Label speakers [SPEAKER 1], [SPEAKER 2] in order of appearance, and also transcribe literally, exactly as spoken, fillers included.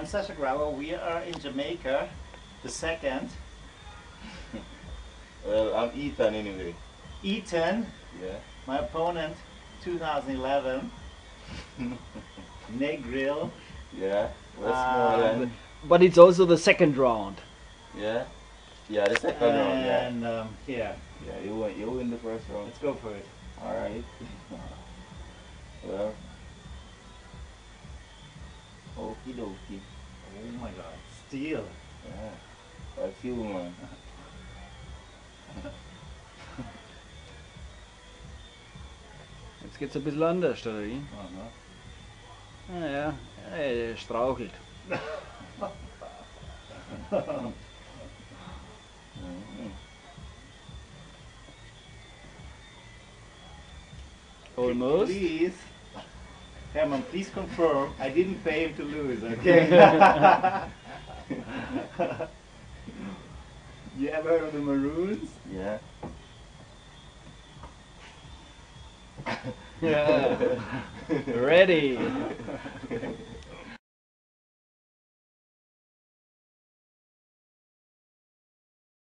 [SPEAKER 1] I'm Sasha Grauer. We are in Jamaica, the second.
[SPEAKER 2] Well, I'm Ethan anyway.
[SPEAKER 1] Ethan,
[SPEAKER 2] Yeah.
[SPEAKER 1] my opponent, two thousand eleven. Negril.
[SPEAKER 2] Yeah.
[SPEAKER 1] Um,
[SPEAKER 2] Westmoreland.
[SPEAKER 3] But it's also the second round.
[SPEAKER 2] Yeah. Yeah, the second round, yeah.
[SPEAKER 1] And um, here,
[SPEAKER 2] Yeah, you win, you win the first round.
[SPEAKER 1] let's go for it.
[SPEAKER 2] Alright. Well. Okie dokie.
[SPEAKER 1] Oh my god, steel.
[SPEAKER 2] Yeah. A few, man.
[SPEAKER 3] Jetzt geht's ein bisschen anders, oder wie?
[SPEAKER 1] Uh-huh.
[SPEAKER 3] Ah, ja, er strauchelt.
[SPEAKER 2] Mm-hmm.
[SPEAKER 3] Almost.
[SPEAKER 1] Please, Herman, please confirm. I didn't pay him to lose, okay? You ever heard of the Maroons?
[SPEAKER 2] Yeah.
[SPEAKER 3] Yeah. Ready.